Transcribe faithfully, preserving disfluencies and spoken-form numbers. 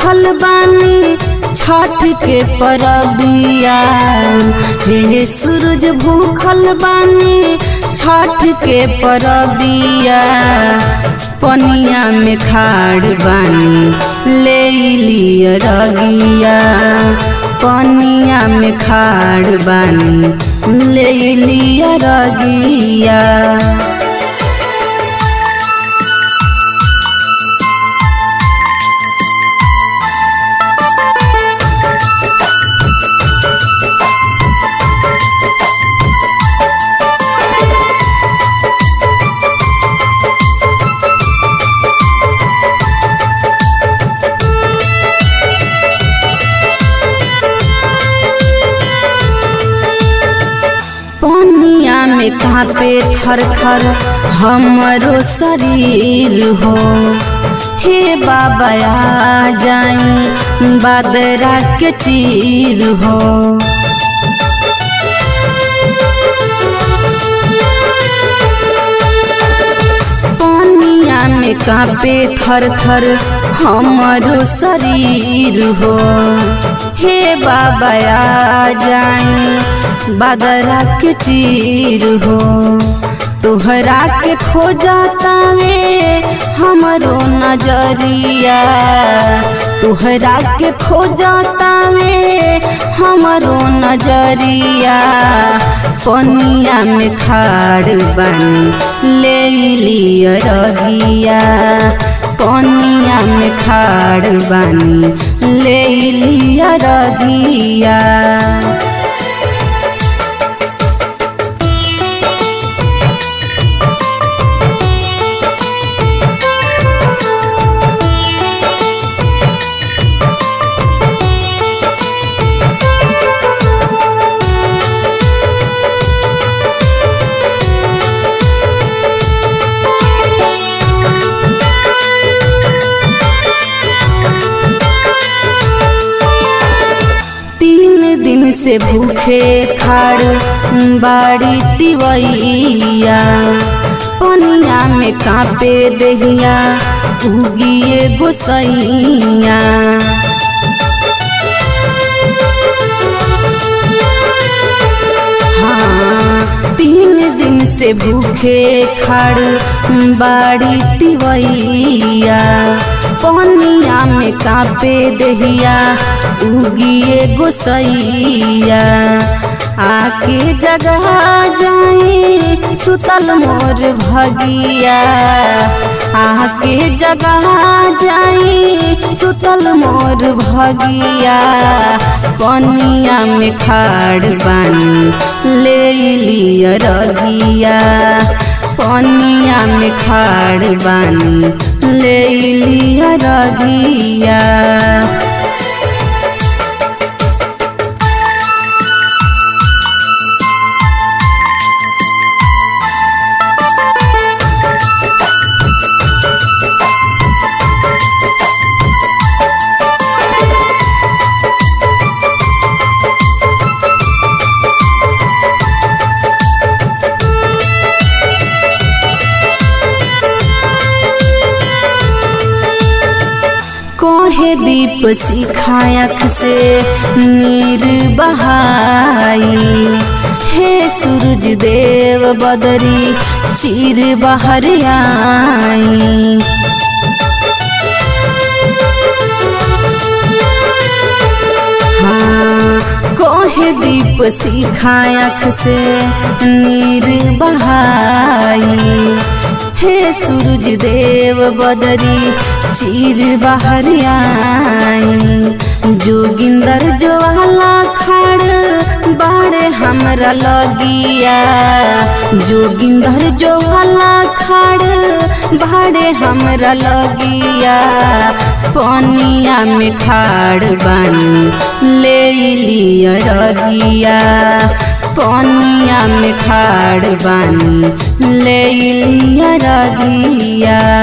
भूखल बानी छठ के परबिया। हे सूरज भूखल बानी छठ के परबिया। पनिया में खाड़ बानी ले लिया रगिया। पनिया में खाड़ बानी ले लिया रगिया। पनिया में कांपे थर थर हमरो शरीर हो। हे बाबा आ जाई बदरा के चीर हो। पनिया में कांपे थर थर हमरो शरीर हो। हे बाबा आ जाई बदरा के चीर हो। तोहरा के खोजता वे हमरो नजरिया। तोहरा के खोजता वे हमरो नजरिया। पनिया में खाड़ बानी ले लिया रगिया। पनिया में खाड़ बानी ले लिया रगिया। दिन से भूखे खाड़ बाड़ी तिवैया। पनिया में कांपे देहिया उगिए गोसैया। हाँ तीन दिन से भूखे खाड़ बाड़ी तिवैया। पनिया में कांपे देहिया उगिए गोसैया। आके जगह जाई सुतल मोर भगिया। आके जगह जाई सुतल मोर भगिया। पनिया में खाड़ बानी ले लिया रगिया। पनिया में खाड़ बानी ले लिया रगिया। कोहे दीप सिखायक से नीर बहाई। हे सूरज देव बदरी चीर बाहर आई। हाँ कोहे दीप सिखायक से नीर बहाई। हे सूरज देव बदरी चीर बाहर आई। जोगिंदर ज्वाला खाड़ बाड़े हमरा लगिया। जोगिंदर ज्वाला खाड़ बाड़े हमरा लगिया। पनिया में खाड़ बानी ले लिया रगिया। पनिया में खाड़ बानी ले लिया रगिया।